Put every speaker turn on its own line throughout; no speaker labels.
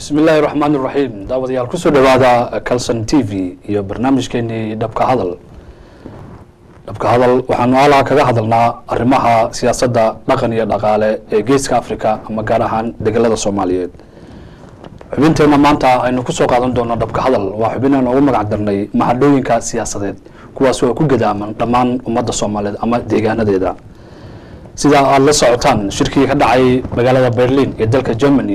بسم الله الرحمن الرحيم دعوة يا الكسر لهذا كالسن تي في يا برنامج كني دبك هذا وحنا على كذا هذلنا الرماها سياسة نقنية دقالة جيس كأفريقيا أما جارهان دقلة الصومالية حبينتنا مانتا إنه كسر قادم دونا دبك هذا وحبينا نقوم قعدنا محدودين كسياسة كواسوا كوجدا من ضمان أمة الصومالية أما ديجانا ديدا sida aad la socotaan shirkii ka dhacay magaalada Berlin ee dalka Germany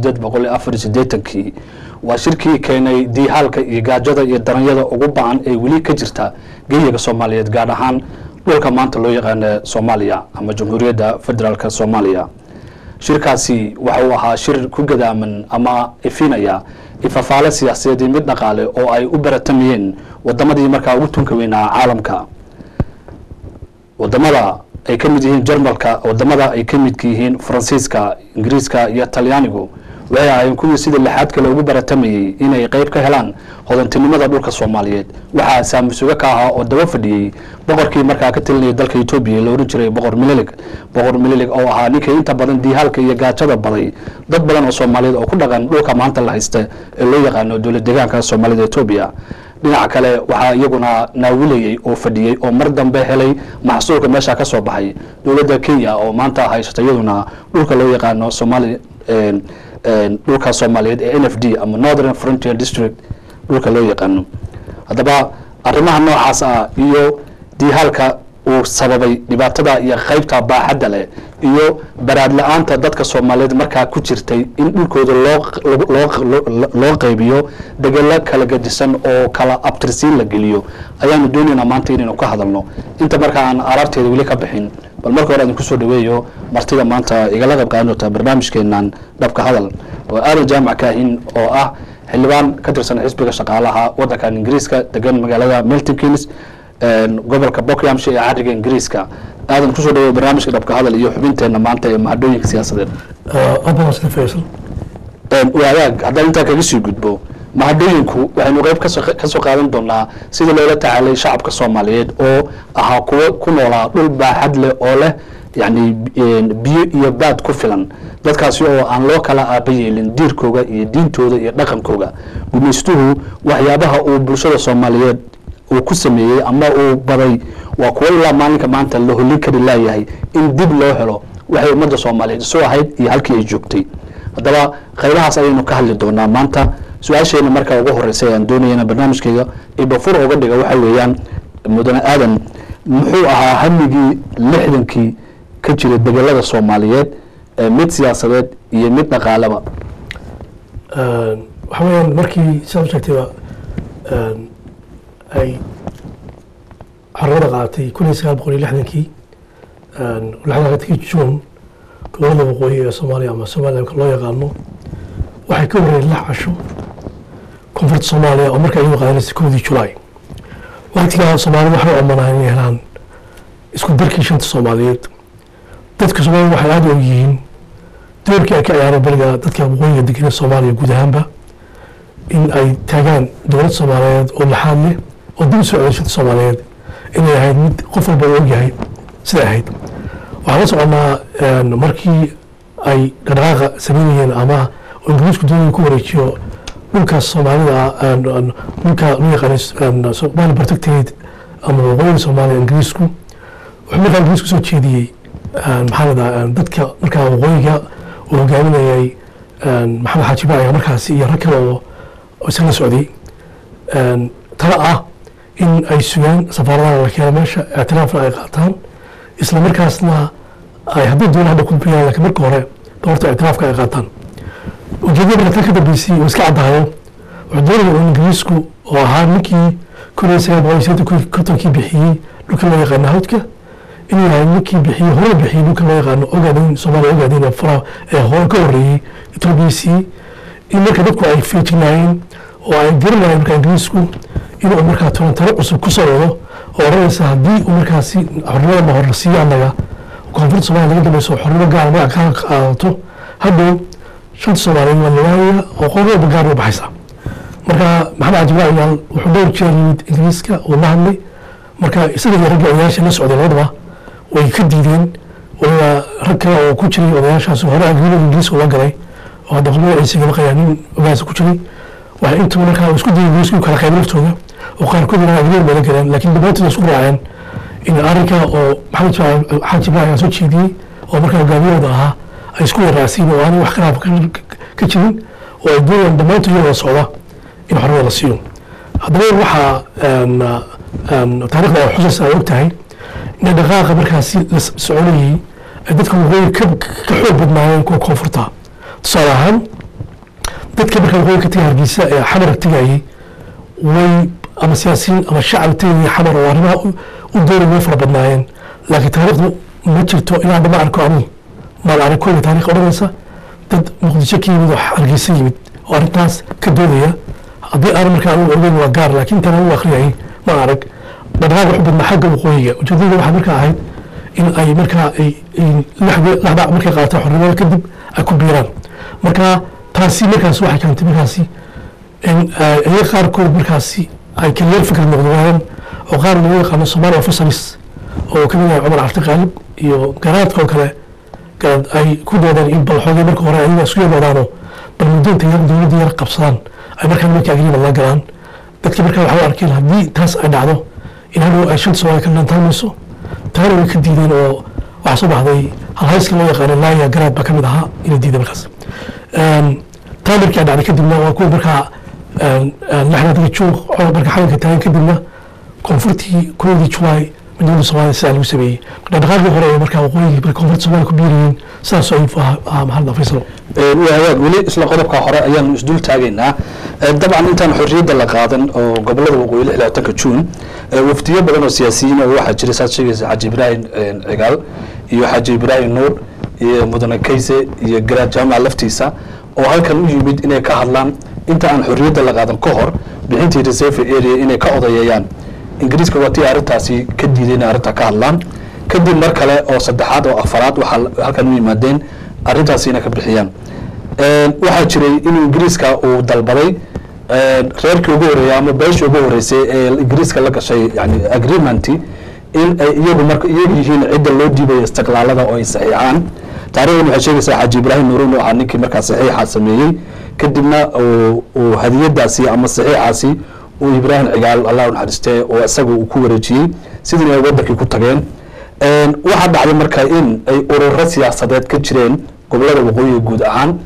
1884 waa shirkii keenay diihalka iyo gaajada iyo daranyada ugu baahan ee wali ka jirta geeyaga Soomaaliyeed gaar ahaan dhulka maanta loo yaqaan Soomaaliya ama Jamhuuriyadda Federaalka Soomaaliya shirkaasi waxa uu ahaa shir ku gadaaman ama ifinaya ifafaale siyaasadeed mid dhaqaale oo ay u baratamiyeen wadamadii markaa ugu tunka weynaa caalamka wadamada ay ka mid yihiin Jarmalka wadamada ay ka mid yihiin Faransiiska Ingiriiska iyo Talyaanigu way ahaayeen kuwii sida lixaad kale ugu baratamayay inay qayb ka helaan hodantinimada dhulka Soomaaliyeed waxa saamisuga ka ah oo daba fadhiyay boqorkii markaa ka talinay dalka Itoobiya loo oran jiray boqor Mililig oo ahaa ninka inta badan diihalka iyo gaajada baday dad badan oo Soomaaliyeed oo ku dhaqan dhulka maanta la haysta ee loo yaqaan dawlad deegaanka Soomaalida Itoobiya dhinaca kale waxa iyaguna naawilayay oo fadhiyay oo mar dambe helay maxsuulka meesha ka soo baxay dawladda Kenya oo maanta haysta iyaduna dhulka loo yaqaan Soomaaliya dhulka Soomaaliyeed ee NFD ama Northern Frontier District dhulka loo yaqaan hadaba arrimaha noocaas ah iyo diihalka uu sababay dhibaatada iyo qaybta baaxadda leh iyo baraad la'aanta dadka Soomaaliyeed markaa ku jirtay in dhulkooda loo qaybiyo dagaal kala gadisan oo kala abtirsiin la geliyo ayaanu doonaynaa maanta inaynu ka hadalno inta markaa aan aragteeda wali ka bixin bal marka hore aan ku soo dhaweeyo martida maanta igala qayb qaadanaysa barnaamijkeenan dhabka hadal oo Aadan Jaamac Kaahin oo ah xildhibaan ka tirsan xisbiga shaqaalaha waddanka Ingiriiska degan magaalada Milton Keynes gobolka Buckinghamshire ee cariga Ingiriiska aadan ku soo dhaweeyo barnaamijka dhabka hadal iyo xubinteena maanta ee mahadooyinka siyaasadeed
abbaasna Faisal
wadaag hadda inta kaga sii gudbo mahadooyinku waxaynu qayb ka soo qaadan doonaa sida loola tacaalay shacabka Soomaaliyeed oo ahaa kuwa ku noolaa dhul baaxad leh oo leh yani biyo iyo baad ku filan dadkaasi oo aan loo kala aabayeelin diirkooda iyo diintooda iyo dhaqankooda gumeystuhu waxyaabaha uu bulshada Soomaaliyeed uu ku sameeyay ama uu baday waa kuwa ilaa maalinka maanta la holin kari laayahay in dib loo helo waxay ummadda Soomaaliyeed soo ahayd iyo halkii ay joogtay hadaba qaybahaas ayaynu ka hadli doonaa maanta su'aasheena marka ugu horeysay aan doonayna barnaamijkayga ibafur uga dhiga waxa weeyaan mudane aadan muxuu ahaa hamigii 60kii ka jiray dagaalada Soomaaliyeed mid siyaasadeed iyo mid dhaqaalaba
waxa weeyaan markii sababtayba ay xarada qaatay 1960kii laxdii June gobolada waqooyi ee Soomaaliya ama Soomaaliya loo yaqaano waxay ka wareeyeen la casho koonfurta Soomaaliya oo markay u qaadanaysay 1 July waqtiga Soomaaliya waxay u helaan isku darkii shanta Soomaaliyeed dadka Soomaaliya waxay aad u yihiin doorkii ay ka ciyaareen bariga dadka waqooyiga degan Soomaaliya guud ahaanba in ay taagaan dowlad Soomaaliyeed oo laxad leh oo dib u soo celiso Soomaaliyeed inay ahayd mid qof walba og yahay sida ahayd waxaa soconaa markii ay dhaqaaqa sameeyeen ama Ingiriisku doonayeen ku wareejiyo dhulka Soomaalida dhulka loo yaqaan Somali Protectorate ama waqooyiga Soomaaliya Ingiriisku wuxuu markaa Ingiriisku soo jeediyay maxalada dadka markaa waqooyiga oo hogaaminayay Maxamed Xaaji Baaya markaas iyo rag kale oo isla socday tala ah in ay sugaan safaaradaha la keenay meesha ictiraafna ay qaataan isla markaasna ay haddii dowladda ku bixiyaan laakiin marka hore doorta ictiraafka ay qaataan ujeedada ka dambeysay oo iska cadaayo wuxuu doonayay in Ingiriisku oo ahaa ninkii 1960kii bixiyay dhulka loo yaqaan hawdka inuu yahay ninkii bixiyay hore bixiyay dhulka loo yaqaan ogaadeen Soomaaliya ogaadeen fara ee hore ka horeeyay Itoobiya in marka dadku ay feejinayeen oo ay garanayeen marka Ingiriisku inuu markaa talo cusub ku soo wado oo oranaysa haddii uu markaasi xornimada ma hor siiyo annaga koonfurta Soomaaliya laga dambeeyo xornimo gaar ah ka qaato hadhow shanta Soomaaliyeed waa lawaaya oo qowmiyad gaar ah baxaysa marka Maxamed Xaaji Baaya wuxuu dhowr jeer yimid Ingiriiska oo la hadlay marka isaga iyo ragga odayaasha la socday labadaba way ka diideen wala rag kale oo ku jiray odayaashaas hore Ingiriiska loo galay وهذا هو عيسى قال قيانين وجالس كشري وأنتم من كانوا يسكتوا يسكتوا كلا خير نفتوه وقال كلنا غير ما ذكرنا لكن دبلت السوق عن إن أريكا أو حاجة بقى يسوي شيء دي أو مركز جميع ضاها يسكتوا راسين وأنا وحكنا كشرين ويدور دبلت اليوم الصعوبة إن حروا الصيون هذا هو وحى تاريخنا حجز وقتها إن دقائق مركز السعودية dadka way ka xoog badnaayeen kuwa koonfurta tusaalahaan dadka marka way ka tagay Hargeysa ee xamar tagayay way ama siyaasiyiin ama shacab tagay xamar oo arrimaha u dooray fara badnaayeen laakiin taariikhdu ma jirto ilaa ma arko ani ma arko taariikh odhanaysa dad muqdisho ka yimid oo Hargeysa yimid oo arrintaas ka doodaya haddii aan markaa uu ogeyn waa gaar laakiin tan uu akhriyay ma arag badnaad wax badna xagga waqooyiga ujeedadu waxa markaa ahayd in ay markaa ay laxda markay qaato xornimada kadib ay ku biiraan marka taasi markaas waxay keentay markaasi in ay qaarkood markaasi ay kaliya fikir noqdaan oo qaar loo yaqaano Soomaaliya fasalis oo kamid ah Umar Cabdi Qaalib iyo garaadka kale ay ku doodaan in balxoogay marka hore ay isku yeedaan bal muddo yar dowladda yar qabsadaan ay markaa agreement la galaan dadka markaa waxa arkeen haddii taas ay dhacdo in hadhow ay shan Soomaali ka lantaanayso taana way ka diideen oo waxa soo baxday hal hayska loo yaqaan laaya garaad ba kamid ahaa inay diiday markaas taamirkii dhacday kadibna waa kuwa markaa laxdada joog oo markaa xalanka taagan kadibna koonfurtii koodii July midowda Soomaaliya si lagu sameeyay dhaqaaqii hore markaa waqooyi koonfurta Soomaaliya ku biiriyeen saas oo mahad Faysal
waa weli isla qodobka hore ayaan isdul taagaynaa dabcan intaan xorriyadda la qaadan oo gobolada waqooyi 16 Juun wafdiyo badan oo siyaasiyiin oo waxa jiray saad sheegaysa Xaji Ibrahim Cigaal iyo Xaji Ibrahim Nuur iyo Mudane Kayse iyo Garaad Jaamac laftiisa oo halkan u yimid inay ka hadlaan inta aan xorriyadda la qaadan ka hor bixintii reserve area inay ka odayeeyaan ingiriiska watii arrintaasi ka diideen arrinta ka hadlaan kadib mar kale oo saddexaad oo afaraad waxa halkan u yimaadeen arrintaasi inay ka bixiyaan waxa jiray in ingiriiska uu dalbaday reerkii ugu horeeyay ama beeshii ugu horeysay ee ingiriiska la gashay yani agreement in ay iyagu marka iyagu yihiin cidda loo diibayo istiqlaalada oo ay saxiixaan taariikhdu waxay sheegaysaa Xaji Ibrahim Nuur oo ahaa ninkii markaa saxiixa sameeyay kadibna uu hadiyadaasi ama saxiixaasi uu Ibrahim Cigaal Allah u naxariistay oo isagu uu ku wareejiyay sidii ay wadankii ku tageen waxa dhacday markaa in ay ururo siyaasadeed ka jireen gobolada waqooyi guud ahaan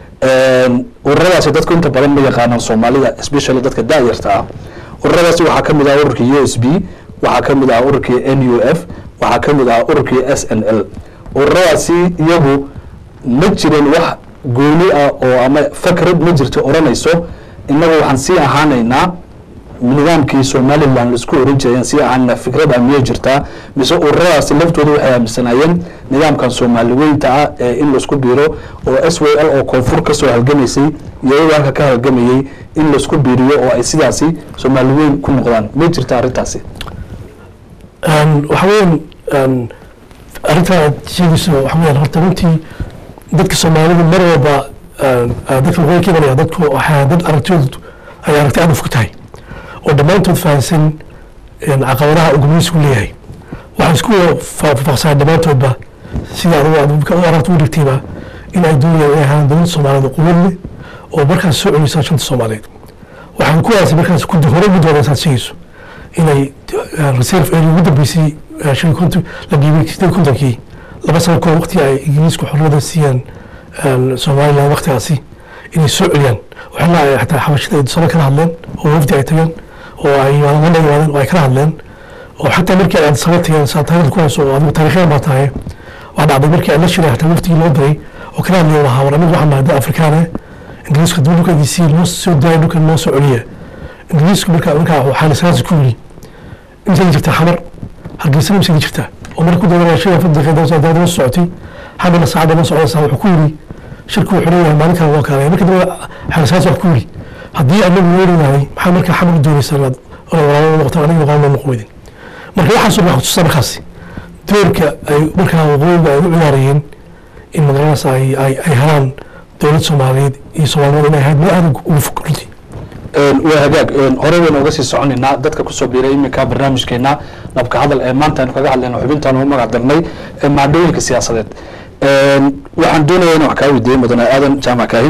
ururadaasi dadku inta badan ma yaqaanaan Soomaalida especially dadka daayirta ah ururadaasi waxa kamid ah ururka USB waxa kamid ah ururka NUF waxa kamid ah ururka SNL ururadaasi iyagu ma jireen wax gooni ah oo ama fikrad ma jirto oranayso inagu waxaan si ahaanaynaa nidaamkii Somaliland isku oran jireen si aan fikrada miye jirta mise ururadaasi laftooda waxay aaminsanayeen nidaamkan Soomaaliyeynta ah ee in la isku biiro oo SWL oo koonfur ka soo halgamaysay iyo halka ka halgamayay in la isku biiriyo oo ay sidaasi Soomaaliyeyn ku noqdaan ma jirta arrintaasi
waxa weyn arrinta sheegayso waxa weyn horta runtii dadka Soomaalida mar walba dadka way ka banaya dadku waxa dad aragtoodu ay aragti aad u fogtahay oo dhamaantood fahansan in caqabadaha ugu muhiimsan leeyahay waxa isku faafsan dhamaantoodba sida aad ka aragto u dhigtayba in ay doonayaan dowladda Soomaaliyeed quwad oo markaas soo celisay shanta Soomaaliyeed waxaan ku aasay markaas ku hore u doonaysaa sheegayso inay reserve area ugu dambeysay shan kuntu la diiway sidoo kuntankii laba sano ka waqti ay ingiriisku xorriyada siiyeen Soomaaliland waqtigaasi inay soo celiyaan waxna ay xataa xabashada ay soo kala hadleen oo wafdi ay tageen oo ay yimaadeen oo ay kala hadleen oo xataa markii ay sababtay saatayn ku soo adigu taariikhiyan ma tahay waxa dhacday markii ay la shiray xataa waftigii loo diray oo kala hadlay waxa waran waxa maada Afrikaana ingiriisku dowladdiisii loo soo daayay dhulkan loo soo celiya ingiriisku markaa waxa la saas ku yiri inta jirta xamar Hargeysa ma sii jirta oo markuu doonayo shirka fadhiga dawladda socotay xamar saacada ma socodaysa wuxuu ku yiri shirku wuxuu leeyahay maalinka waa kale markii waxa saas wax ku yiri haddii anagu weerinahay maxaa markaa xamar doonaysaa oo waqti aniga qaadan ma qoydin marka waxa soo baxay sababkaasi doorka ay markaa waqooyiga ay u ciyaarayeen in madrasa ay helaan dowlad Soomaaliyeed iyo Soomaaliyeed inay ahayd aad ugu fikirtay
وهجاج هربنا وقصي سعوننا دتك كسب بيري مكا برنامج كنا نبقى هذا الإيمان تاني كذا علينا وحبين تاني هم قدرني مع دول السياسات waxaan doonayaa inaan wax kaa weydiiyey mudane aadan jaamac kaahin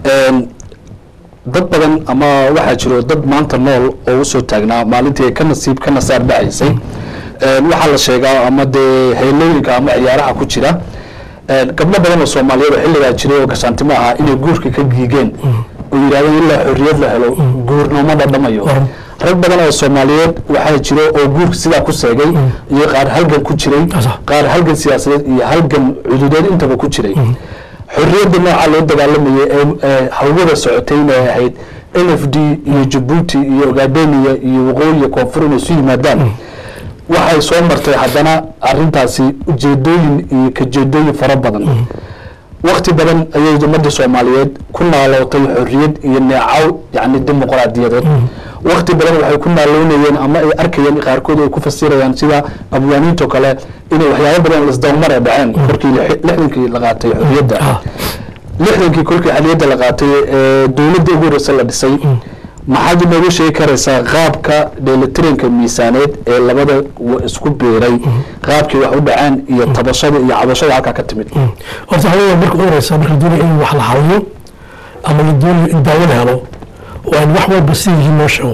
dad badan ama waxaa jiro dad maanta nool oo usoo taagnaa maalintii ka nasaar dhacaysay waxaa la sheegaa ama dee heelooyinka ama ciyaaraha ku jira gabdho badan oo soomaaliyeed oo xilligaa jiray oo gashaantimo ahaa inay guurka ka giigeen oo yidhahdeen ilaa xorriyad la helo guurnooma dhadhamayo rag badan oo soomaaliyeed waxaa jiro oo guurka sidaa ku seegay iyo qaar halgan ku jiray qaar halgan siyaasadeed iyo halgan cududeed intaba ku jiray xorriyadda nooca loo dagaalamayay ee hawada socotay inay ahayd NFD iyo Djibouti iyo Ogaadeniya iyo waqooyi iyo koonfur inay isu yimaadaan waxay soo martay haddana arrintaasi ujeedooyin iyo kajeedooyin fara badan waqti badan ayay ummadda Soomaaliyeed ku naalootay xorriyad iyo neecaw yacni dimuqraadiyadeed waqti badan waxay ku naaloonayeen ama ay arkayeen qaarkood ay ku fasirayaan sida abwaaniinta kale inay waxyaabo badan la isdawmar dhaceen markii 60kii la qaatay xorriyadda 60kii kolkii xorriyadda la qaatay dawladda ugu horreysay la dhisay maxaad inoogu sheegi karaysaa qaabka dheelitiranka miisaaneed ee labada isku beeray qaabkii wax u dhaceen iyo tabashada iyo cabashada halkaa ka timid
horta waxaa marka ugu horeysa marka la doonayo in wax la xaliyo ama la doonayo in daawo la helo waa in wax walba sidiisii loo sheego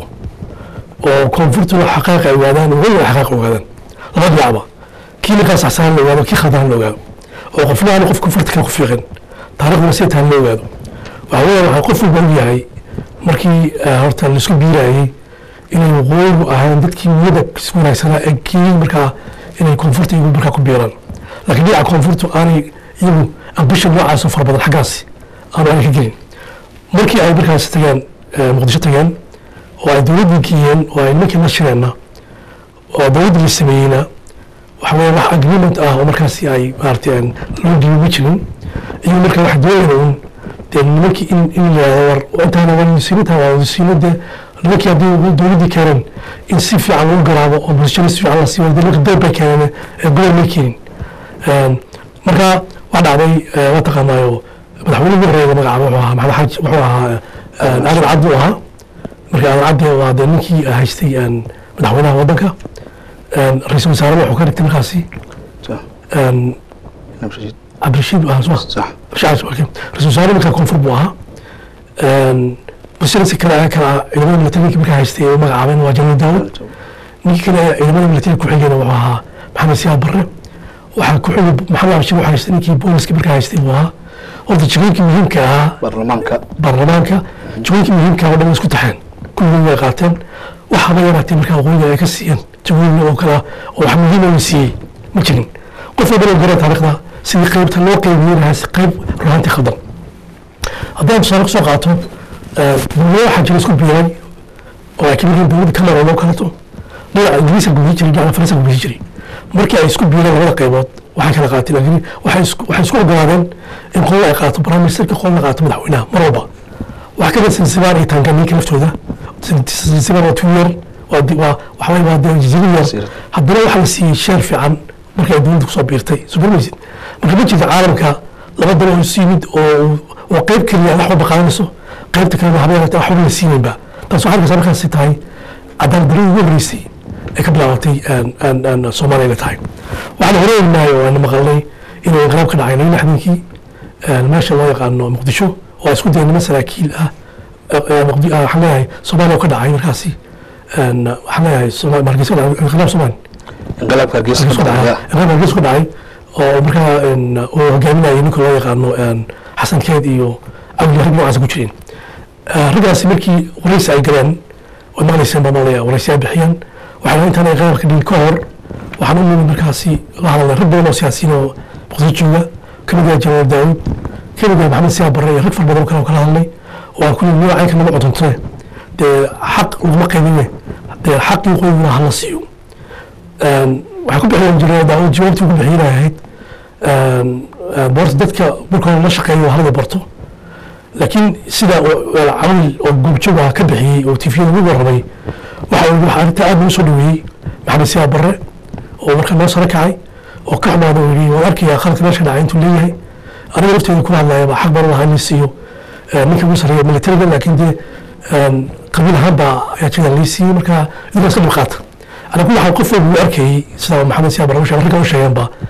oo koonfurtuna xaqaaqa ay ogaadaan weliba xaqaaqa ogaadaan laba dhinacba kii ninkaas saxsaan la ogaado kii khaldaan la ogaado oo qofna aan qof koonfurta kale ku fiiqin taariikhda si taan la ogaado waxaa weeye waxaa qof walba og yahay markii horta la isku biirayay inay waqooyigu ahaan dadkii niyada isku wanaagsanaa ee kii markaa inay koonfurta iyagu markaa ku biiraan laakiin dhinaca koonfurtu aanay iyagu ambishan noocaasoo fara badan xaggaasi aanu aanay ka gelin markii ay markaas tageen muqdisho tageen oo ay dowladdii geeyeen oo ay ninkii la shireenna oo dowladdii la sameeyeyna waxa weeye wax agreement ah oo markaasi ay maaragtay loo dhiibi ma jirin iyagu markaa wax doonayna un dee nimankii in la yidhahdo war intaana waa wasiirintaa waa wasiiradde nimankii haddii dowladdii keeneen in si fiican lagu garaabo oo bulshada si fiican la siiyo dee marka dayb bay keeneen gobol may keenin marka wax dhacday waa taqaanaayo madaxweyne ugu horreeya magacaaba wuxuu ahaa maxamed xaaji wuxuu ahaa aadan cabdi u ahaa marka aadan cabdi waa dee ninkii haystay madaxweynaha waddanka ra-iisul wasaarena wuxuu ka dhigtay markaasi cabdirashiid waa ra-iisul wasaare markaa koonfur buu ahaa bulshada si kale ciidamada militariga markaa haystay oo magacaabeen waa janal daawud ninkii kale ciidamada militariga ku xigayna wuxuu ahaa maxamed siyaad barre waxaa ku xigay maxamed cabshir waxaa haystay ninkii booliska markaa haystay buu ahaa horta jagooyinkii muhiimka ahaa baarlamaanka jagooyinkii muhiimka oo dhan isku taxeen kulligii way qaateen waxaaba yaraatee markaa waqooyiga ay ka siiyeen jagooyin oo kale oo wax muhiima la siiyey ma jirin qof walba loo garan taariikhda sidii qaybta loo qaybiyeynahaas qayb ruhaantii khaldan haddaan tusaale kusoo qaato dowlado waxaa jira isku biiray oo ay kamid yihiin dowladda kamara loo kalato dhinaca ingiriiska gubisi jiray dhinaca faransa gubisi jiray markii ay isku biireen labada qaybood waxay kala qaateen laakiin waxay isku ogolaadeen in qolada ay qaato prime ministerka qolada qaato madaxweynaha mar walba wax ka mid Zanzibar iyo Tanganyika laftooda Zanzibar waa tuuyer waxa way waa jasiirad haddana waxa la siiyey sheer fiican markii ay dowladda kusoo biirtay supermaysid marka ma jirta caalamka laba dal oo isu yimid oo qayb keliya wax walba qaadanayso qaybta kalena waxba yaraatee wax walba la siinayba taas waxaa arkaysaa markaasi tahay cadaalad darradii ugu horreysay ay ka bilaabatay Soomaaliya la tahay waxaan hore ognahay oo aan maqalnay inuu inqilaab ka dhacay 60kii meesha loo yaqaano Muqdisho oo isku dayay niman saraakiil ah waxaan leeyahay Soomaaliya oo ka dhacay markaasi waxaan leeyahay inqilaab Soomaaliya
inqilaabka Hargeysa
ku dhacay oo markaa uu hogaaminayay ninka loo yaqaano xasan keed iyo awli rag noocaas ku jireen raggaasi markii waraysi ay galeen way maqlayseen baa maqlaya waraysi ay bixiyeen waxaan intaan ay qaybka dhigin ka hor waxaan u nimid markaasi la hadalnay rag badan oo siyaasiyiin oo muqdisho jooga kamid ah janal daawud kamid ah maxamed siyaad barre iyo rag fara badan oo kala hadlay oo aan ku yidhi nooca ka nama codonte dee xaq laguma qaybine dee xaqii qoyguna hala siiyo waxay ku bixiyeen jiray daawud jawaabtii ku bixiyeen ahayd boorta dadka markooda la shaqeeyo halada barto laakiin sida cawil oo goobjoog ah ka bixiyey oo tifiyada ugu warramay waxa arrinta aad ugu soo dhaweeyey maxamed siyaad barre oo markaa noo sare kacay oo ka xumaada oo yidhi waan arkayaa khaladka meesha dhacay intuu leeyahay aniga lafteeda ku hadlaya baa xaq baan lahaa in la siiyo ninka ugu sarreeya militariga laakiin dee qabiil ahaan baa ayaa jira lii siiyey markaa idinkaas ka dhib qaata ana ku waxaan qof walba u arkayey sida maxamed siyaad barre ragga u sheegeenba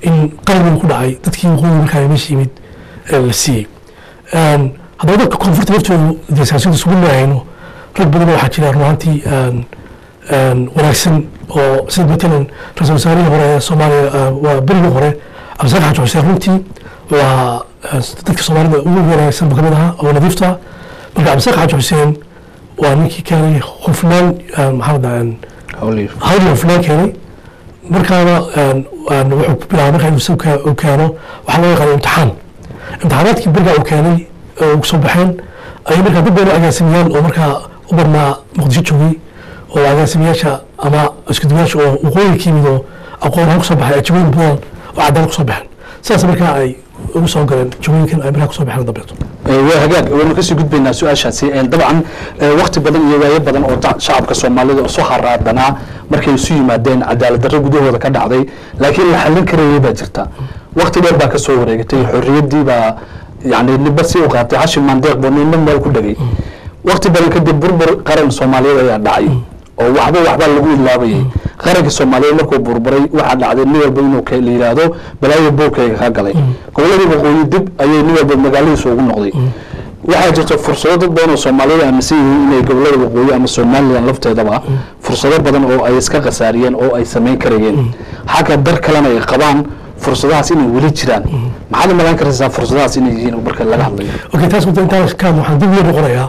in qalbiga ku dhacay dadkii waqooyi markaa meesha yimid la siiyey haddaba dadka koonfurta laftoodu dee siyaasadu isugu leehayno rag badan waxaa jira run ahaantii wanaagsan oo sida matalan ra-iisul wasaarihii hore ee soomaaliya waa berigii hore cabdisaaq xaaji xuseen runtii waa dadka soomaalida ugu wanaagsan buu kamid ahaa oo nadiifta marka cabdisaaq xaaji xuseen waa ninkii keenay hufnaan maxaa ladhahaa hawli hufnaan keenay markaana wuxuu ku bilaabay markaa inuu uu keeno waxaa loo yaqaana imtixaanaadkii berigaa uu keenay oo soo baxeen ayay markaa dad badan agaasimiyaan oo markaa u barnaa muqdisho joogay oo agaasimayaasha ama iskuduwayaasha oo waqooyiga ka yimid oo aqoon ahaan kusoo baxay ajawooyin badan oo cadaan kusoo baxeen sidaas markaa ay ugu soo galeen jawooyinkan ay markaa kusoo baxeen dambeeto
waa hagaag waynu kasii gudbaynaa su-aashaasi dabcan waqti badan iyo waayo badan oo shacabka soomaalida soo haraadanaa markay isu yimaadeen cadaalad darro gudahooda ka dhacday laakiin la xallin karayay baa jirta waqti dheer baa ka soo wareegatay xorriyaddii baa yani liba si u qaatay hashim mandeeq boo ninna meel ku dhegay waqti badan kadib burbur qaran soomaaliyeed ayaa dhacay oo waxba lagu ilaabayay qaranka soomaaliyeed markuu burburay waxaa dhacday nin walba inuu la yidhaahdo balaayo boorkayga ka galay gobolladii waqooyi dib ayay nin walba magaaladiisa ugu noqday waxaa jirta fursado dad badan oo soomaaliyada aaminsan yihiin inay gobollada waqooyi ama somalilan lafteedaba fursado badan oo ay iska khasaariyeen oo ay samayn karayeen xagga dar kalena ay qabaan fursadahaas inay weli jiraan maxaad malan karaysaa fursadahaas inay yihiin marka laga hadlayo
okay taas intaan kaan waxaan dib ugu noqonayaa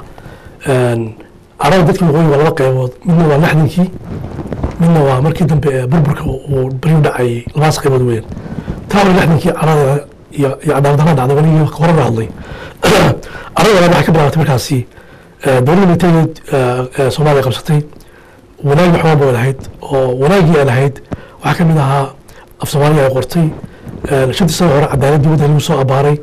carada dadkii waqooyi waa laba qaybood midna waa lixdankii midna waa markii dambe burburka uu bari u dhacayay labadaas qaybood weyn taa waa lixdankii carada iyo cadaaladdarra dhacday wanigii horena hadlay carada labaad waxay ka bilaabatay markaasi dowladda militariga soomaaliya qabsatay wanaagi waxbaa bay lahayd oo wanaagii ay lahayd waxaa ka mid ahaa af soomaaliya ay qortay shantii sano hore cadaaladii wadda lagu soo abaaray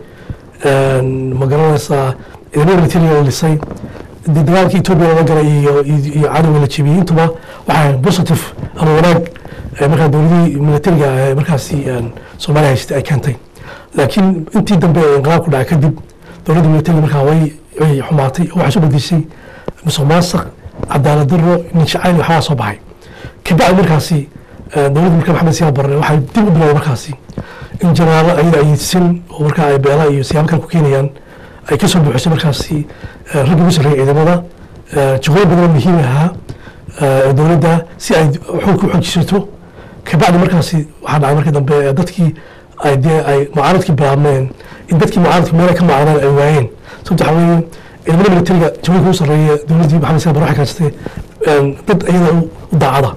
ma garanaysaa ciidamada militariga la dhisay dagaalkii Ethiopia laga galay iyo cadawga la jebiyey intuba waxaa positive ama wanaag markaa dowladii militariga markaasi Soomaaliya haystay ay keentay laakiin intii dambe inqilaab ku dhacay kadib dowladda militariga markaa way xumaatay oo waxay soo bedeshay musuqmaasuq cadaalad darro nin shacayl waxaa soo baxay kabacdi markaasi dowladda markaa maxamed siyaad barre waxay dib u bilowday markaasi in janaalo ayada ayidsan oo markaa ay beela iyo siyaabo kale ku keenayaan ay ka soo buuxisay markaasi ragga ugu sarreeya ciidamada shaqooyin badan oo muhiim ahaa dowladda si ay xoog u xoojisato kabacdi markaasi waxaa dhacay markii dambe dadkii ay mucaaradkii bilaabmeen in dadkii mucaaradka meel ay ka mucaaradaan ay waayeen sababta waxaa weeye ciidamada militariga shaqooyinka ugu sarreeya dowladdii maxamed siyaad barre waxay kaashatay dad iyada u daacada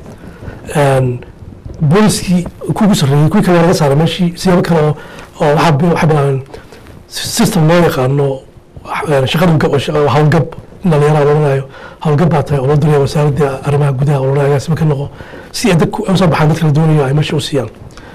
booliskii kuugu sarreeyey kuwii kale laga saaray meeshii siyaabo kale oo waxay bilaabeen system loo yaqaano shaqada hawlgab in dhalinyarada looanayo hawlgab baa tahay oo loo diraya wasaaradda arrimaha gudaha oo loonayo agaasima ka noqo si ay dadku usoo baxaan dadka la doonayo ay meesha u siiyaan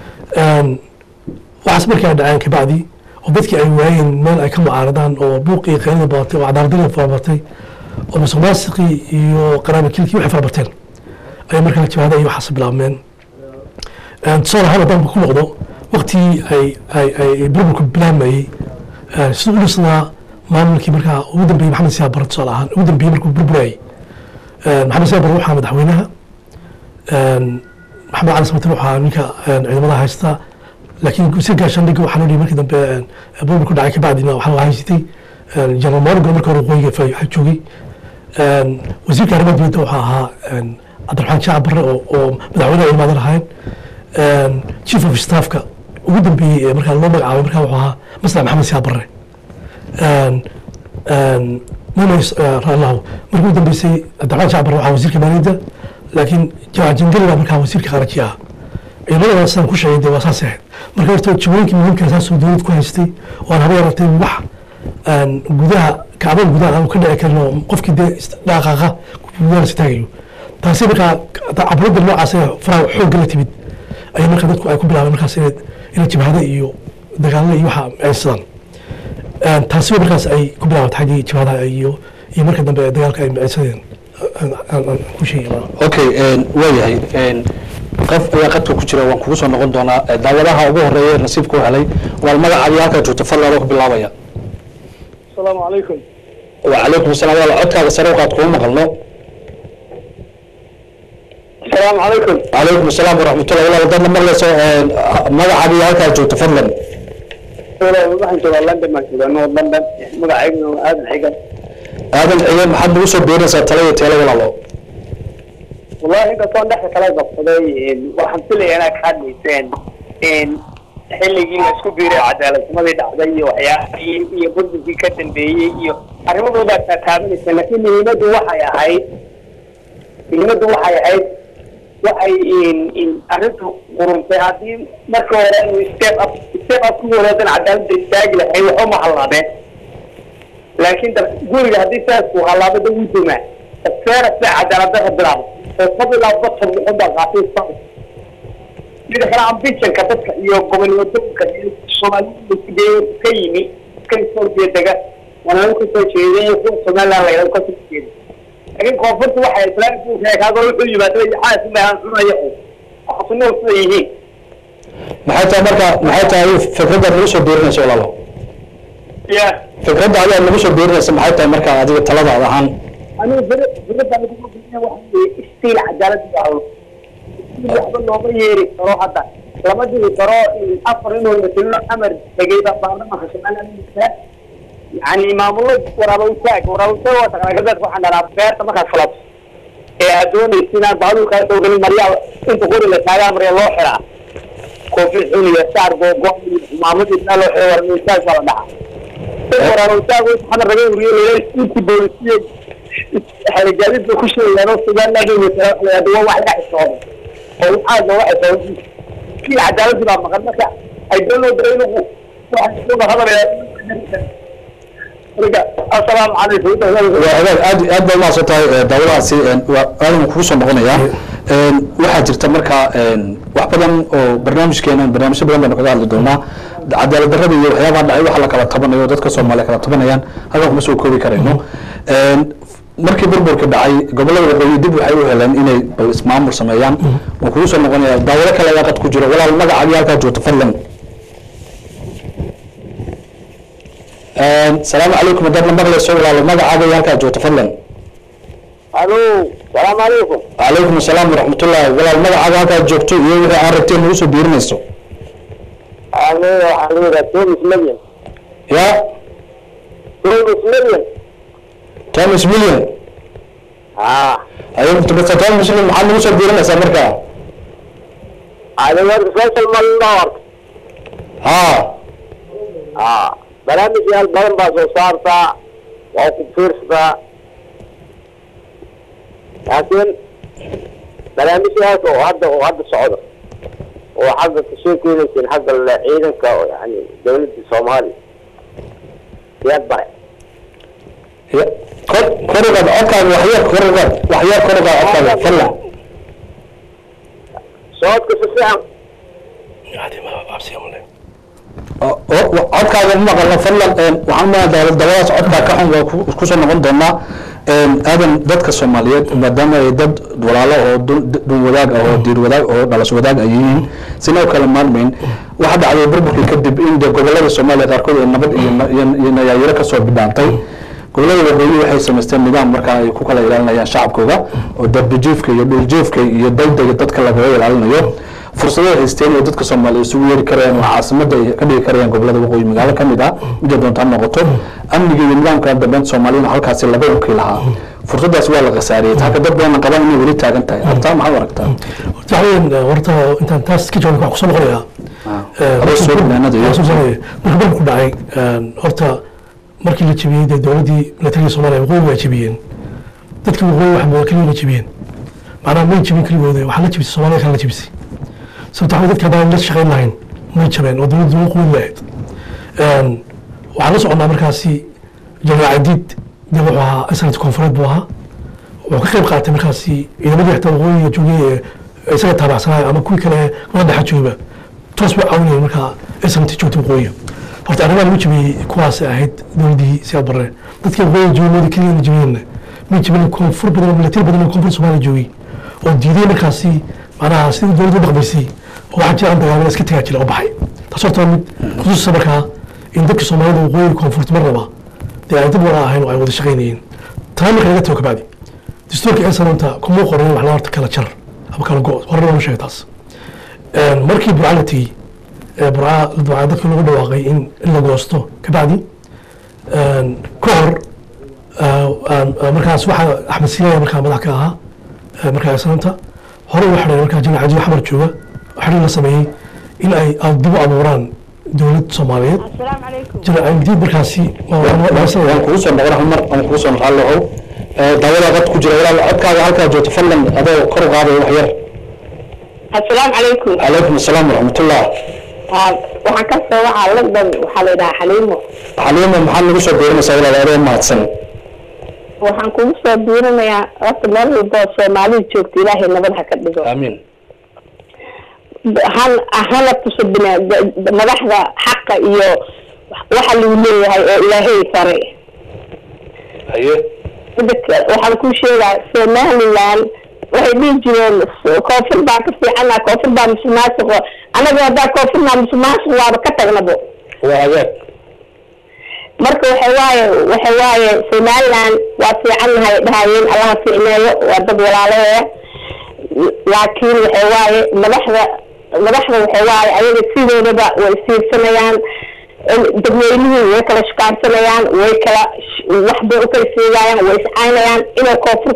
waxaas markii ay dhaceen kabacdi oo dadkii ay waayeen meel ay ka mucaaradaan oo buuqii iyo qaylada badatay oo cadaaladdarida farabatay oo musuqmaasuqii iyo qaraabakilkii waxay farabateen ayay markaa jibaada iyo waxaas bilaabmeen tusaale ahaan haddaan ku noqdo waqtigii ay burburku bilaabmayey siduu u dhisnaa maamulkii markaa ugu dambeeyey maxamed siyaad barre tusaale ahaan ugu dambeeyey markuu burburayay maxamed siyaad barre waxaa madaxweynaha maxamed cali samatir waxaa ninka ciidamada haysta laakiin si gaashaandhigga waxaa loo dhihi markii dambe burburku dhacay kabacdina waxaa la haysatay general morgan marka hore waqooyiga waxaa joogay wasiirka arrimaha dibadda waxaa ahaa cabdiraxmaan shaac barre oo madaxweynaha ciidamada lahayn chief of staffka ugu dambeeyey ee markaa loo magacaabay markaa wuxuu ahaa maslax maxamed siyaad barre munays raallahu markii ugu dambeysay cabdiraxmaan shaac barre waxaa wasiirka maaliyadda laakiin jamac jangeli baa markaa wasiirka kharaji ah ciidamada sidaan ku sheegay dee waa saas ahayd marka horta jawooyinkii muhiimka saasoo dowlad ku haystay waan haba yaratay wax gudaha kacbada gudaha aan ka dhici karin oo qofkii dee dhaqaaqa gudaha la taagayo taasi markaa caburadda noocaas ee faraha xoogga la timid ayay markaa dadku ay ku bilaabeen markaas inay jabhada iyo dagaalada iyo waxa ay sidaan taasi markaas ay ku bilaabatay xaggii jabhadaha iyo marka dambe dagaalka ay micaysadeen ku sheegay
okay waayahay qof ayaa qadka ku jira waan kugu soo noqon doonaa daawadaha ugu horeeya nasiibka u helay waa magacaadi halka joogto fadlan oo ku bilaabaya
السلام عليكم
وعليكم السلام wala codkaaga sare u qaad kuma maqalno
السلام السلام عليكم.
calaykum asalaam waraxmatullahi walaal haddaad maqlayso magacaaga iyo halkaa joogto fadlan
waxaan joogaa London ma joogaa London magacaygu aad xiga.
aadan ciye maxaad nagu soo biirinaysaa talada teelo walaalo
Wallahi inta soo dhex kala qabsaday waxaan filayaa ka hadlayseen xilligii la isku biiray cadaaladnimadii dhacday iyo waxyaabihii iyo burburkii ka dambeeyay iyo arrimadooda ka taabanaysa laakiin muhiimaddu waxay ahayd waxay arrintu quruntay haddii marka hore inuu step up ku wanaagsan cadaaladda istaagi lahay waxba ma hallaabeen laakiin guriga haddii saasku hallaabada wuu dumaa feera sida cadaaladdarra bilaabo oo fadilaa batar wuxuu baa qaatay saas sida kale ambitionka dadka iyo gobolnimadooyinka iyo soomaalida ka yimi kan soo jeedaga waana ku soo jeeday kuwa Soomaaliland la yiraahdo ka soo jeeday laakiin koonfurta waxay islaamku kaaga wuxuu yimaado xaas ma aan cunayo xasuuno sida yihiin
maxay tahay fikradda lagu soo biirinayso walaalo
ya
fikradda ayaa lagu soo biirinaysa maxay tahay marka adiga taladaada ahaan
anigu fikradda lagu soo biirinay waxa istiil cadaaladda ah waxba looga yeeri karo hadda lama diri karo afar inuu la amar tagayba baarlamaanka Soomaaliya يعني معمول وراوتاك وتقرأت واحد على بيرت ما كان خلاص أدون السنة بعضهم كانوا يقولون مريا أنت قول لك هذا مريا الله حرا كوفي حولي يسار جو معمول إثنا الله حرا ورميتاك ولا دعا وراوتاك وحنا رجال وريال أنت بوليسية حنا جالس بخش لنا صدق نجي مثلا دوا واحد حساب أو هذا واحد في عدالة ما مقدمك أيضا درينه واحد يقول هذا السلام عليكم
aad bay ma soo tahay dawladaasi aan ku soo noqonayaa waxa jirta marka wax badan oo barnaamijyo badan baan kaga hadli doonaa cadaalad darrada iyo waxyaabaha dhacay waxa la kala tabanayo dadka Soomaaliya kala tabanayaan halka kuma soo koobi karayno markii burburka dhacay gobolada waqooyi dib waxay u heleen inay ismaamul sameeyaan oo ku soo noqonayaa dawlad kale ayaa qad ku jira walaal magacaaga halka joogto fadlan السلام عليكم ودنا مغلى سوى على المدى عادي هكا جو تفضل.
الو السلام عليكم.
وعليكم السلام ورحمة الله ولا المدى عادي هكا جوكتو يوم عرفتين وسو بيرميسو.
أنا تومس مليون.
يا تومس مليون. أيوة أنت بس تومس مليون محل وسو بيرميسو أمريكا.
على ورد فيصل مالنار. برامج البلد بازو صارتا وأكو فرصة لكن برامج هذا وهذا الصعود وحق التشكيل يمكن حق العيدن يعني دولة الصومالي يتبع
كرغد أوكا وحياة كرغد أوكا فلا
صوتك في الساعة
هذه ما أبسي أمنا
codkaaga maqalna fadlan waxaan ma dawladaas codka ka xun ku soo noqon doona aadan dadka Soomaaliyeed maadaama ay dad walaalo oo dun wadaag oo diir wadaag oo dhalasho wadaag ay yihiin sina kala maarmeyn waxa dhacday burburkii kadib in gobolada Soomaaliya qaarkood ay nabad iyo nayaayiro ka soo bidaantay gobolada waqooyi waxay sameysteen nidaam marka ay ku kala ilaalinayaan shacabkooda oo darbijiifka iyo dhuljiifka iyo dawladda dadka laga ilaalinayo fursado haysteen oo dadka Soomaaliyeed isugu yeeri kareen oo caasimada ay ka dhigi kareen gobolada waqooyi magaalo kamid ah mid doonta noqoto amniga iyo nidaamka dambeyn Soomaaliyeed halkaas laga wakiil lahaa fursadaas waa la qasaariyay taa dad badan qaban inay wali taagan tahay arta ma aragtaa
horta intaan taas ka joogo wax ku soo noqonaya markii ku dhacay horta markii la jibiyay dawladii militariga Soomaaliya waqooyi waa jibiyeen dadka waqooyi wax mawakiliin la jibiyeen macnaha ma jibin kaligood waxa la jibisay Soomaaliya kala jibisay sababtoo ah dadka baan la shaqeyn lahayn ma jabeen oo dawladdu ugu quwad lahayd waxaan la soconaa markaasi jamaacadid wuxuu ahaa asrad koonfureed buu ahaa wuxuu ka qayb qaatay markaasi ciidamadii xataa waqooyiga joogay isaga taabacsanaya ama kuwii kale wada dhexa jooga toos buu caawinayay markaa asrad joogtay waqooyiga horta arrimaha lagu jabiyey kuwaas ahayd dawladdii siyaad barre dadkii waqooyiga joogay keliya la jabiyeyna ma jabin koonfur badan militari badan oo koonfur Soomaaliya joogay oo diiday markaasi macnaha sidii dawladdu dhaqmaysay waxaa jira dagaalada iska tagaa jira oo baxay taas horta mid khusuusan markaa in dadka Soomaalida waqooyiga koonfurta mar raba dee ay dad wada ahayn oo ay wada shaqaynayeen taa marka laga tago kabacdi dastuurka ee sanadka kuma qoran wax la horta kala jar ama kala go horena loo sheegay taas markii burca la tegey burca dadkii lagu dhawaaqay in la goosto kabacdi ka hor markaas waxaa axmed siinaaya markaa madax ka ahaa markaa islaamta hore u xidhay markaa jamac cajiib xamar jooga xidhay la sameeyey in ay dib u abuuraan dowlad soomaaliyeed jamac markaasi
waan kugu soo noqon hal mar aan kugu soo noqon lahow daawada qad ku jira walaal codkaaga halkaa joogto fadlan adoo kor u qaaday wax yar
السلام عليكم.
calaykum asalaam waraxmatullah
waxaan ka soo wacaa London waxaa la yidhahaa Xaliimo.
xaliimo maxaad nagu soo dooranaysaa walaal adoo mahadsan
waxaan kugu soo diirinayaa horta meel walba oo Soomaali joogto Ilaahay nabad ha ka dhigo.
amiin
hana tuso madaxda xaqa iyo waxa lagu leeyahay oo Ilaahay faray.
haye
waxaan ku sheegaa Somaliland waxay dhihi jireen koonfur baa ka fiicana koonfur baa musuqmaasuq anaga haddaa koonfurna musuqmaasuq waaba ka tagnabo
waa hagaag
marka waxa waaye Somaliland waa fiicannahay dhahayeen allaha fiicneeyo waa dad walaalaheeya laakiin waxa waaye madaxda waxa waaye ayaga sidoodaba way siirsanayaan dadweynuhu way kala shaqaansanayaan way kala waxbay u kala sheegayaan way iscaynayaan inay koonfur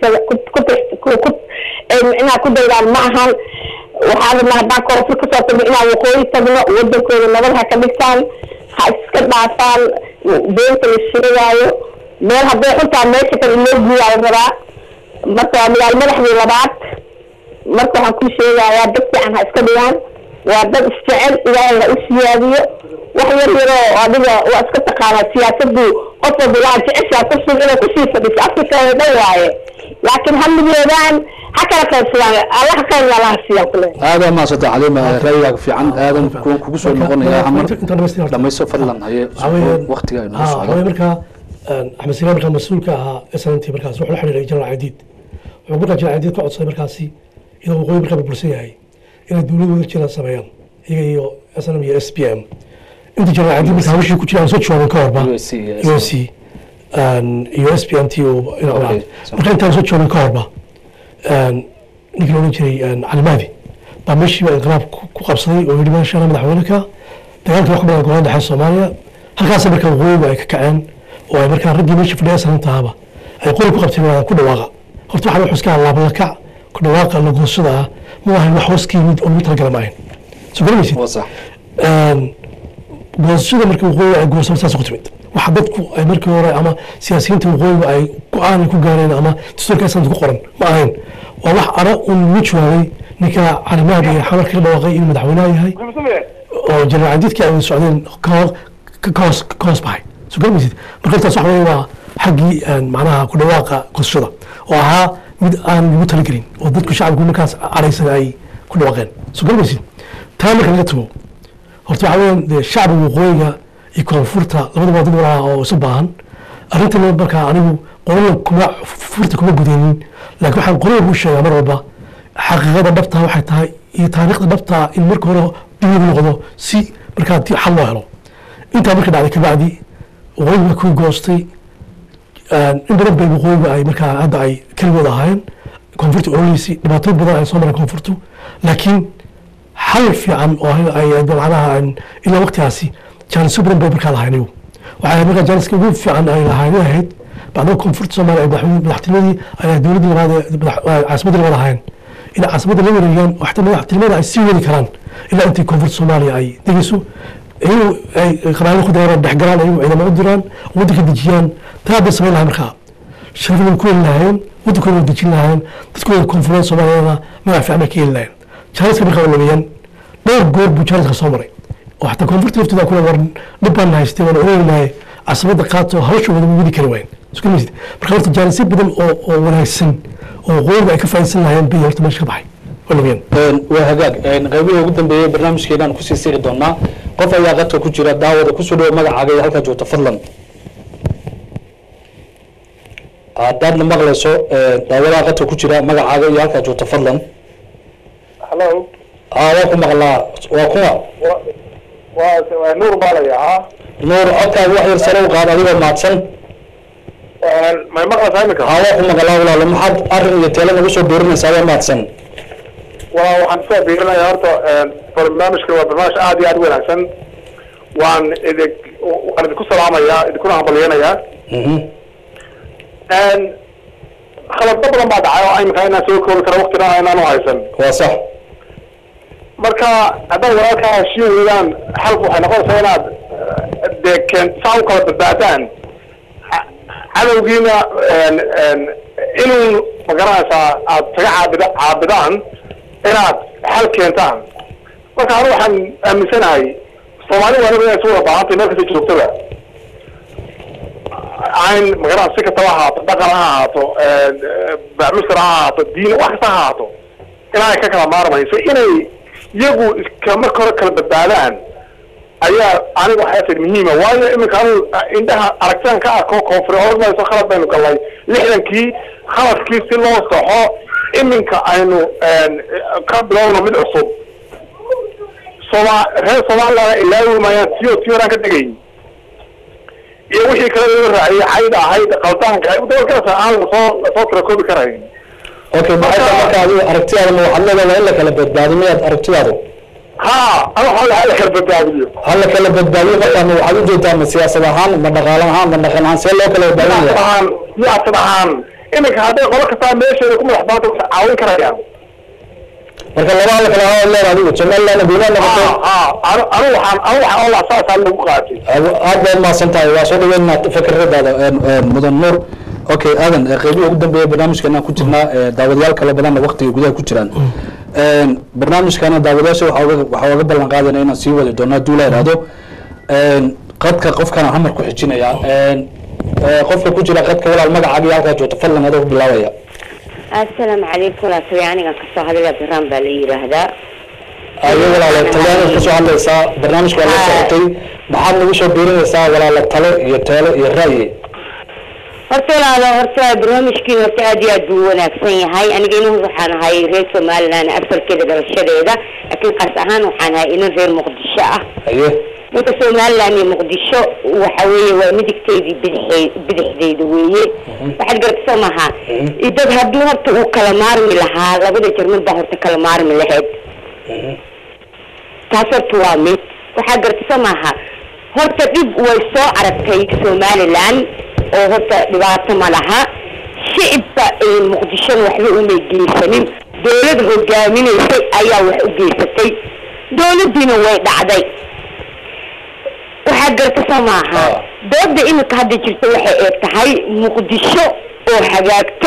inaa ku daydaan ma ahan waxaa rabnaa haddaan koonfur kasoo tagno inaan waqooyi tagno wadankooda nabad ha ka dhigtaan ha iska dhaafaan beenta la sheegaayo meel hadday xuntaa meesha kale loo guuraa la rabaa marka waa magaalo madaxdii labaad marka waxaan ku sheegayaa dad fiican ha iska dhigaan waa dad isjecel ilaahay ha u siyaadiyo wax yar yaroo adiga waa iska taqaanaa siyaasadu qof walba waa jeceshaa kursiga inay kusii fadhiso afrika oo dhan waaye laakiin hamigeedaan ha kala qaybsadaan allaha khayrna allaha siiyaan kule
aada maasanta xaliima ra'yigaaga fiican aadan kugu soo noqonayaa hamar dhamayso fadlan haye waqtiga ay noo socdo
markaa axmed silaan markaa mas-uulka ahaa snnt markaas wuxuu la xidhiiray janaal cadiid wuxuu markaa janaal cadiid ka codsaday markaasi iyadoo waqooyi markaa burbursan yahay inay dowlad wada jira sameeyaan iyaga iyo snm iyo s p m inta janaal cadiid markaa hawshii ku jiraan soo joogan ka horba UNC iyo s p m t marka intaan soo joogan ka horba ninkii loodhan jiray cali mahdi baa meeshiiba inqilaab ku qabsaday oo yidhi meeshana madaxweyneka dagaalkii wax ka badan gobolada dhexe Soomaaliya halkaas markaa waqooyigu ay ka kaceen oo ay markaa raggii meeshii fadhiya sanadtaaba ay qori ku qabteen waa ku dhawaaqa horta waxa wuxuu iska laabla kac ku dhawaaqa la goosada ah ma wahan wax hoos ka yimid oo mid kala galamaayn soo galaysid goosada markii waqooyigu ay goosada saas ku timid waxa dadku ay markii hore ama siyaasiyiinta waqooyigu ay go'aan ku gaareen ama dastuurka sanad ku qoran ma ahayn waa wax ara un wajwaday ninka calimaad iyo xamarka ka dhawaaqay inuu madaxweynaha yahay oo janaal cadiidkii ay socdeen ka hoos baxay soo galaysid marka intaas waxa weeye waa xaggii macnaha ku dhawaaqa goosashada oo ahaa mid aan lagu talagelin oo dadku shacabku markaas caraysan ay ku dhawaaqeen soo galaysid taa marka laga tago horta waxa weeyaan shacbiga waqooyiga iyo koonfurta labadaba dad walaa oo isu baahan arrintan markaa anigu qolada kuma gudaynin laakiin waxaan qolada u sheegaa mar walba xaqiiqada dhabtaa waxay tahay iyo taariikhda dhabtaa in marka hore dib noqdo si markaa xal loo helo intaa marka dhacday kabacdi waqooyiga waa kuwii goostay in badan bay waqooyiga ay markaa hadda ay keligood ahaayeen koonfurta ololeysi dhibaatooyin badan ay soo mareen koonfurtu laakiin xal fiican oo ay macnaha ilaa waqtigaasi jaanis badan bay markaa lahayn iyagu waxay markaa jaaniska ugu fiican ay lahayn ahayd bacdaba koonfurta soomaaliya madaxtinimadii ay dowladdii labaad caasimadii labaad ahayn in caasimadda la wareegaan oo xataa madaxtinimada ay sii wadi karaan ilaa intii koonfurta soomaaliya ay degeyso iyagu ay qabaalo ku dayraan dhexgalaan iyagu ciidamo u diraan waddanka dejiyaan taa hadday samayn lahay markaa sharafna ku heli lahaayeen waddankooda waa dejin lahaayeen dadkooda koonfureed soomaaliyana magac fiican bay ka heli lahayen jaaniska markaa waa lameeyaan dhowr goor buu jaaniska soo maray oo xataa koonfurta laftooda kula waran dhib baan haystay waan oranaynahay caasimadda qaato hawsha wada wadi kari waayen isku misid marka horta jaanisyo badan oo wanaagsan oo waqooyiga ay ka faa'iidsan lahaayeen bay horta meesha ka baxay waa lameeyaan
waa hagaag qaybihii ugu dambeeyey barnaamijkeedaan kusii siri doonaa qof ayaa qadka ku jira daawada kusoo dhawo magacaaga iyo halkaa joogto fadlan haddaadna maqlayso daawadaa qadka ku jira magacaaga iyo halkaa joogto fadlan
hello
waa ku maqlaa waa kuwa
waa nuur baalaya ha
nuur codkaaga wax yar sare u qaad adigoo mahadsan
may maqlaysaa imika
waa ku maqlaa walaalo maxaad arrin iyo teelo nagu soo doorinaysaa waa mahadsan
waxaan soo biirinayaa horta barnaamijka waa barnaamij aad iyo aad u wanaagsan waan idinku salaamayaa idinkuna hambalyanayaa khalado badan baa dhacay oo imika inaan soo koobi karo waktina inaan u haysan
waa sax
marka haddaad walaalkaa heshiin weydaan xalku waxay noqonaysaa inaad dee saa u kala badbaadaan cadowgiina inuu magaranaysaa aad kaga caabidaan inaad xal keentaan marka anu waxaan aaminsanahay soomaali waanaba inay isu wada baahantay meel kasta joogtada ayn magaranaysa si kastaba ha ahaato dhaqan ha ahaato bacmusar ha ahaato diin wax kasta ha ahaato inaanay ka kala maarmayso inay iyagu marka hore kala badbaadaan ayaa aniga waxaasir muhiima waayo iminka anu indhaha aragtaan ka arko koonfur ormayso khalad baynu galnay 60kii khaladkii si loo saxo iminka aynu ka bilowno mid cusub reer Soomaaliya ilaawi maayaan tiyoraan ka dhigay iyo wixii kale loo raaciyay xayda ahayd qaldaanka dadka aan soo tira koobi karayn
okay marka adigu aragtiyaada waxaad leedahay in la kala badbaadiyo miyaad aragtiyaada
أنا حاول على كل بدابيو.
هلا كلا بدبالي فكان وعدو جدا من سياسة هان من نقالها من نقالها سيلا كلا بدبالي.
يا طبعا إنك هذا غلط كتاب ماشي يكون محبط عاون كريان.
marka laba hal kala hawle adigu Somaliland diiwaan noqoto
أنا waxaan Allah saas aan lagu qaatay.
aad ma santahay waa soo dhaweynaa fikradaada mudan nuur okay aadan qeybiga ugu dambeeya barnaamijkeena ku jirnaa daawadayaal kala badan waqtiga gudaha ku jiraan barnaamijkana daawadayaasha waxa uga ballan qaadayna inaan sii wadi doono duula iraado qadka qofkana hamar ku xijinaya qofka ku jira qadka walaal magacaaga iyo halka joogto fadlan adoo bilaabaya
السلام عليكم لا سوياني كان كسو هذا البرنامج بالي هذا
أيوة ولا التلفزيون كسو هذا سا برنامج ولا صوتي محمد وش بيرين سا ولا التلو يرأي
هرتلا برنامج كي هرتلا دي أدونا كسي هاي أنا جينا وحنا هاي ريت مال أنا أكثر كده بالشدة ده لكن قصهان وحنا إنه غير مقدسة
أيوه
متسوي مال أنا مقدسة وحوي ومدك تيجي بدح ذي دوية واحد قرط سماها إذا هدوها تقول كلامار من لها لابد يجرمن بحر كلامار من لهاد كسر توامي واحد قرط سماها هرت دب ويسوع عرفتي كسومال الآن أو هرت لبعض مالها شعب المقدسة وحده ومجلسين دولة هجامين يسي أيا وحجيستي دولة دينه وين عدي waxaa garta samaaha dooda imika hadda jirta waxay eeg tahay muqdisho oo hagaagto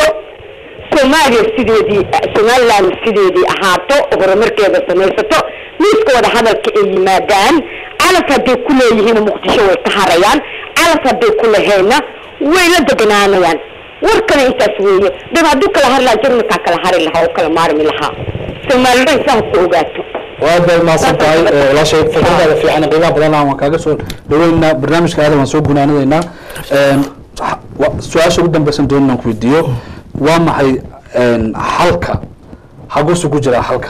Somaliland sideedii ahaato horumarkeeda samaysato miiska wada hadalka ay yimaadaan calanka hadday ku leeyihiin muqdisho way ka harayaan calanka hadday ku leheena way la deganaanayaan warkana intaas weeye dad hadduu kala har lahaa jarmalkaa kala hari lahaa oo kala maarmi lahaa Somaliland saa ku ogaato
وهذا ما صنعي لا شيء فكرة في عن قيمة بدنا ما كاجسون لوين برنامج كهذا منسوب قلنا هنا سؤال شو قدام بس ندون نكويديو وما هي حلقة حقوس وجرا حلقة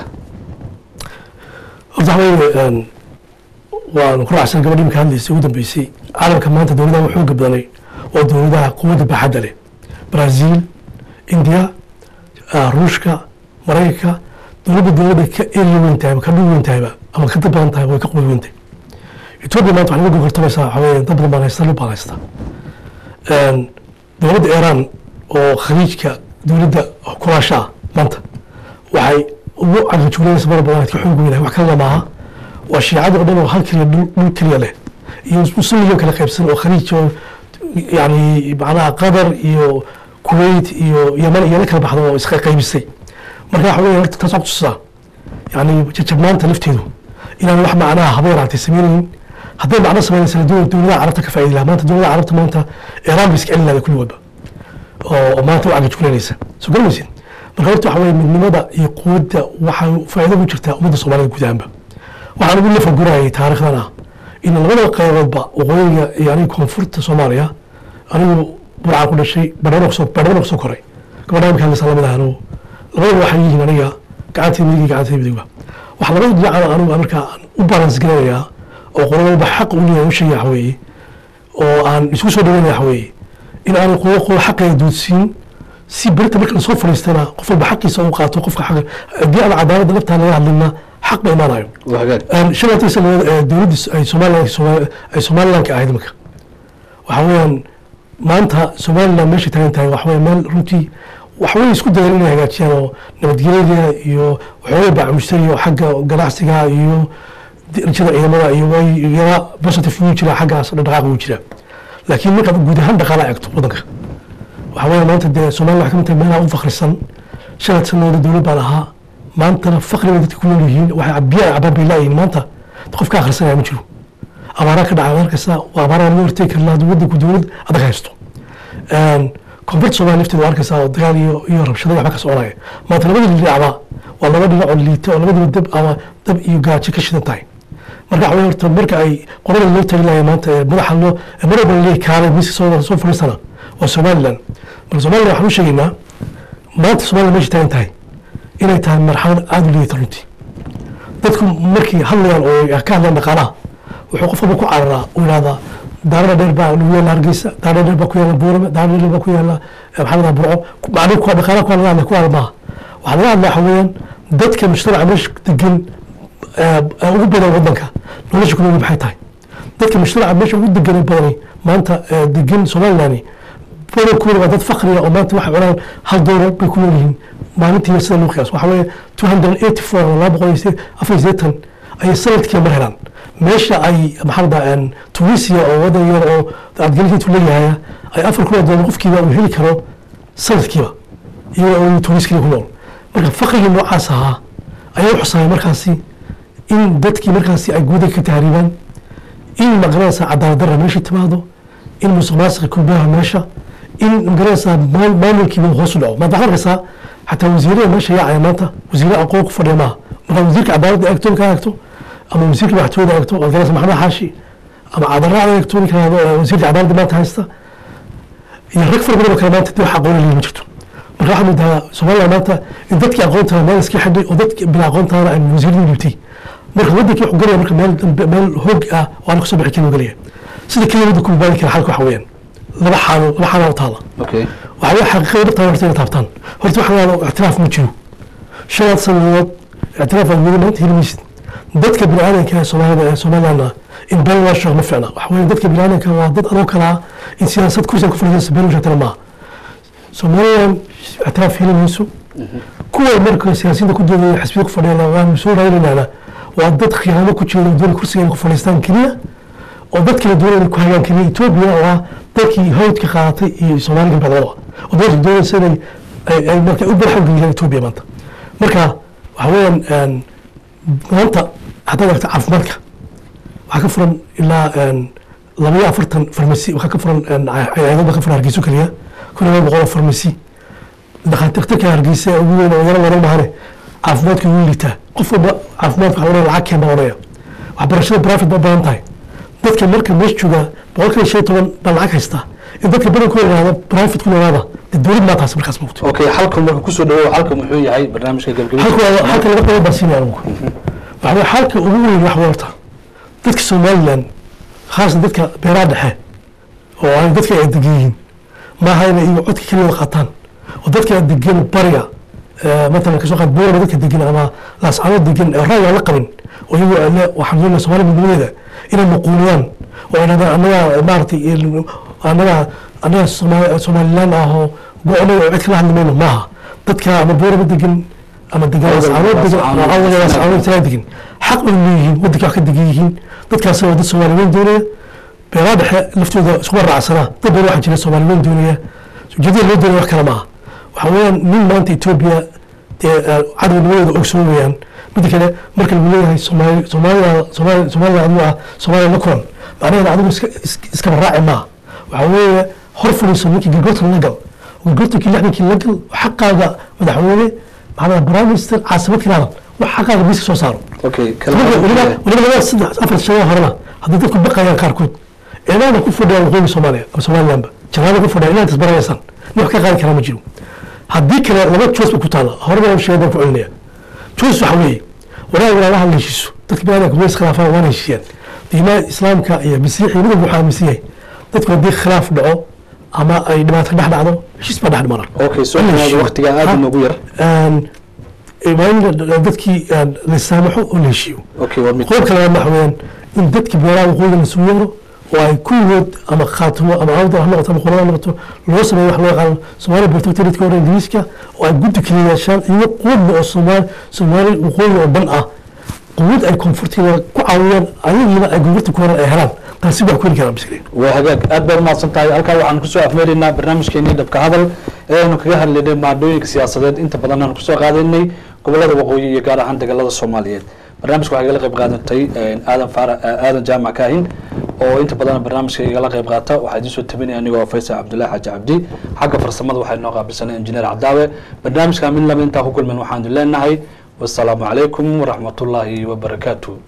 أفضل ونقرأ عشان قبل يمكن هذا يسوي بيسي عالم كمان تدورنا وحوق بدني ودورنا قوة بحدله برازيل إنديا روسيا أمريكا دولة كإيران وينتهي كدول وينتهي أما كتب وينتهي ويكقوي وينتهي إثيوبيا ما تعرف يقول كرتبة ساعة حوالي تبغى باليستا باليستا دولة إيران وخليج كدولة كراشا منت وحي وعند شغلين سبارة بلاد كحوق منها وحكلا معها والشيعة قدامه وحكي دول كلية له يوصل يوم كلا قيبسن وخليج يعني معناها قطر يو كويت يو يمن يلك بحضر وإسقى قيبسي marka waxa weeye horta taasoo tusaa yani jajabnaanta lafteedu inaan wax macnaha habeer aad sameeyeen haddii macna sameeyeen dowladda carabta ka faa'iido maanta dowladda carabta maanta Iran biska ilaa kulli wada oo maanta waxa joognaysa soo galmaysin marka horta waxa weeye midnimada iyo quwadda waxa faa'iido ku jirta ummadda Soomaaliyeed guud ahaanba waxaan ugu leeyahay gurayay taariikhdana in labada qayboodba waqooyiga yani koonfurta Soomaaliya anigu burca ku dhashay badhano soo koray gabadha kan salaamadaano labada waxay yihiin aniga gacantayda midiga waxa labada dhinac anigu markaa u balance gareeyaa oo qoraalba xaq u leeyahay shay weeye oo aan isku soo dhaweynaa weeye in aan qodob xaqeeda doodsiin si berita marka lasoo fadhiistana qof walba xaqiisa uu qaato qofka xaq haddii aan cadaaladda laftaa laga hadlina xaq ba imaanayo shalaatii sanadood dowladda ay somalilanka ahayd marka waxa weeyaan maanta somaliland meesha taagan tahay waxa weeye meel runtii waxway isku dayeen inay hagaajiyaan oo nabadgelyada iyo waxooga baacamushtari iyo xagga ganacsiga iyo rajada ciidamada iyo way yara positive uu jira xaggaas dhaqaaq uu jira laakiin marka guud ahaan dhaqaale eegto wadanka waxa weeye maanta dee Soomaaliya waxa ka mid tahay meelaha u faqrisan shalad sanadooda dowlad baa lahaa maantana faqriga dadka ku nool yihiin waxay cabiyaa cababilaayeen maanta qof ka akhrisanaya ma jiro abaara ka dhacay markasta waa abaara loo hortay karnaa wadanku dowlad adag haysto koonfurta Soomaaliya lafteeda waa arkaysaa oo dagaal iyo rabshado waxba ka soconaya maanta labada dhinacba waa laba dhinac oo liita oo labada dab ama dab iyo gaajo ka shidan tahay marka waxay horta marka ay qolada loo taaglaayay maanta madaxa loo marba leey kaalay miis soo fariisana waa Somaliland marka Somaliland waxa uu sheegaynaa maanta Soomaaliya meesha taagan tahay inay tahay marxalad aad u liita runtii dadku markii hadlayaan oo ka hadlaan dhaqaalaha wuxuu qofka ku cararaa oo yiraahdaa daarada dheer baa lagu yeelaa Hargeysa daarada dheer baa ku yeelaa Boorama daarada dheer baa ku yeelaa maxamed Burco macluum ku dhaqaalaha ku hadlaan ku hadlaa waxa laga hadlaa xawayaan dadka mujtamaca meesha degan ugu badan wadanka nolosha ku nool maxay tahay dadka mujtamaca meesha ugu degan badan maanta degan Soomaaliland badankood waa dad faqri ah oo maanta waxa cunaan hal doolar bay ku noolyihiin maalintii sida loo qiyaas waxa weeye 284 wala 480 ay sanadkii mar helaan meesha ay maxalda Tunisia oo wadan yar oo adgalkiitu leeyahay ay afar ku doon qofkiiba uu heli karo sanadkiiba iyo oo Tunisia ku nool marka faqriga noocaas ah ayay xusay markaasi in dadkii markaasi ay guud ka taariibaan in magarasa cadaalad darro meesha timaado in musuqmaasuqa ku baaha meesha in magarasa maamulkii hoos u dhaco ma dhaxalkasa حتى وزيرين ماشي يعني مانتا وزير أقوى كفر ما مثلا وزير عدالة أكتون كأكتو أما وزير محتوى أكتو أو جالس محمد حاشي أما عدالة أكتون كهذا وزير عدالة ما تهسته يرك فرق بينه كمان تدي حقول اللي مجتو راح من ده سؤال مانتا إن ذاتك أقولتها ما يسكي حد وذاتك بلا أقولتها عن وزير اللي مرك ودك يحقولي مرك مال هوج وأنا خصو بحكي له قليه سيد كلمة بدكم بالك الحلقة حوين لا حالة وطالة أوكي وعلى حقيقة ربطة ورتين تابطان ورتو حنا اعتراف مجنو شغل سنوات اعتراف المدينة هي المسجد dadka bini'aadanka Soomaaliland in bal waa shaqo fiicna wax weyn dadka bini'aadanka waa dad anoo kala in siyaasad ku soo fadhiisa bal waxa tala Soomaaliland اعتراف hilmiisu kuwa marka siyaasiyiinta ku doodaya xisbiga ku fadhiyana waa soo raadinayna waa dad khiyaano ku jira doon kursiga ku fadhiistaan kaliya oo dadka doonaya ku hayaan kaliya Ethiopia waa dadkii hawdka qaadatay iyo Soomaaliland badalada oo dadka doonaysa ay marka u baahan yihiin Ethiopia maanta marka waxa weeyaan maanta hadda waqti caafimaadka waxa ka furan ilaa 42 farmasi waxa ka furan ayado ka furan Hargeysa kaliya kuna boqol farmasi dhaqaatiirta Hargeysa ugu weyn oo yar wada mahane caafimaadka uu liita qof walba caafimaadka waxa lacag keen doonaya waxbarashada private ba baahan tahay dadka marka meesh jooga boqolkiiba 15 baa lacag haysta in dadka badankooda yiraahdo private ku noolaada dowlad ma taas markaas mugto
okay halka marka ku soo dhawo halka muxuu yahay barnaamijka galgabeed
halka laga qabo basiin anigu waxa halka ugu weyn wax warta dadka Soomaaliland khaasan dadka beeraha dhexe oo ay dadka ay degan ma hayna iyo codka kaliya qataan oo dadka degan bariga مثلا كسوق بورا بدك تدقين أما لا صعود دقين الرأي على قبل وهو لا وحنا سوالف من هذا إلى المقولان وأنا أنا مارتي أنا سوماليان أهو بقول عد كل عند منه معها بدك أما بورا بدقين أما دقين صعود دقين أول صعود ثلاث دقين حق من ميهين بدك أخذ دقيقين بدك أسوي ده سوالفين دنيا برابح لفتوا ذا صور عصرة طب واحد جالس سوالفين دنيا جديد لو دنيا كلامها وحوالي من مانت إثيوبيا عدد الولد أكسوميان بدي كده مركز الولد هاي سوماليا لكون معناه عدد إسكاب الراعي ما وحوالي حرف الإنسانية جلجلت النقل وجلجلت كل يعني كل نقل وحقق مدحوالي معنا برامستر عاصمة كنال وحقق بيس سو صاروا.
أوكي.
ولما صدق أفر الشباب هرنا هذا تكون بقى يا كاركود. أنا أنا كفر ده الغول سوماليا أو سوماليا لامبا. جنابه كفر ده إلا تسبر يسان. نحكي غير كلام مجرو. هديك لما تشوف بكتالة هربا وشيء ده فعلناه تشوف حوالي ولا الله اللي يشيسو تكبير لك بس خلافه وانا يشيان ديما إسلام كأي مسيحي من المحامي مسيحي تذكر دي خلاف دعو ama ay dhibaato dhex dhacdo heshiis baa dhex dhimana
okay soo waqtiga aad inoogu yar
waa in dadkii la saamaxo oo la heshiiyo
okay waa mid
qodobka labaad waxa weeyaan in dadkii beeraha waqooyiga la sugu yeero oo ay kulligood ama khaatimo ama awda ha noqoto ama qolada ha noqoto loo sameeyo wax loo yaqaano Somali Protectorate hore Ingiriiska oo ay guddi kaliya yeeshaan iyo quwad oo Somali waqooyiga oo dhan ah quwad ay koonfurtiga ku caawiyaan ayagina ay gobolta ku horan ay helaan taasi wax ku kara biskii
waa hagaag aad baa mahadsan tahay halkaa waxaan kusoo afmeeraynaa barnaamijkeennii dhabka hadal eenu kaga hadlaynay maadooyinka siyaasadeed inta badan aan kusoo qaadaynay gobolada waqooyi iyo gaar ahaan dagaalada Soomaaliyeed barnaamijka waxaa igala qayb qaadatay aadan jaamac kaahin oo inta badan barnaamijka igala qayb qaata waxaa idin soo tabinaya anigoo Faysal Cabdullaahi Xaaji Cabdi xagga farsamada waxay noo qaabilsanay injineer Cadaawe barnaamijka min laba inta ku kulmeen waxaan leenahay والسلام عليكم ورحمة الله وبركاته.